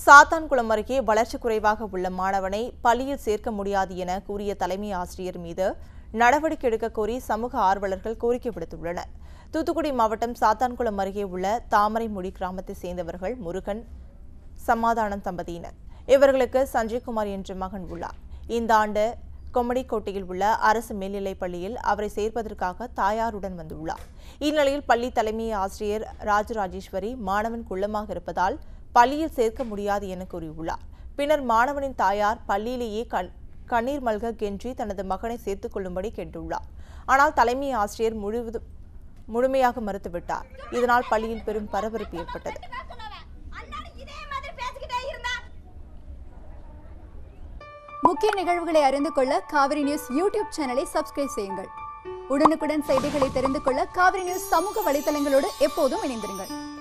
சாத்தான்குளம் அருகே வளர்ச்சி குறைவாக உள்ள மாணவனை பள்ளியில் சேர்க்க முடியாது என கூறிய தலைமை ஆசிரியர் மீது நடவடிக்கை எடுக்க கோரி சமூக ஆர்வலர்கள் கோரிக்கை விடுத்துள்ளனர். தூத்துக்குடி மாவட்டம் சாத்தான்குளம் அருகே உள்ள தாமரைமுடி கிராமத்தை சேர்ந்தவர்கள் முருகன், சமாதானம் தம்பதியினர். இவர்களுக்கு சஞ்சய்குமார் என்ற மகன் உள்ளார். இந்த ஆண்டு கொம்மடிக்கோட்டையில் உள்ள அரசு மேல்நிலைப் பள்ளியில் அவரை சேர்ப்பதற்காக தாயாருடன் வந்துள்ளார். இந்நிலையில் பள்ளி தலைமை ஆசிரியர் ராஜராஜேஸ்வரி மாணவன் குள்ளமாக இருப்பதால் பள்ளியில் சேர்க்க முடியாது என கூறியுள்ளார். பின்னர் மாணவனின் தாயார் பள்ளியிலேயே கண்ணீர் மல்க கெஞ்சி தனது மகனை சேர்த்துக் கொள்ளும்படி கேட்டுள்ளார். ஆனால் தலைமை ஆசிரியர் முழுமையாக மறுத்துவிட்டார். இதனால் பள்ளியில் பெரும் பரபரப்பு ஏற்பட்டது. முக்கிய நிகழ்வுகளை அறிந்து கொள்ள காவிரி நியூஸ் யூடியூப் சேனலை சப்ஸ்கிரைப் செய்யுங்கள். உடனுக்குடன் செய்திகளை தெரிந்து கொள்ள காவிரி நியூஸ் சமூக வலைதளங்களோடு எப்போதும் இணைந்திருங்கள்.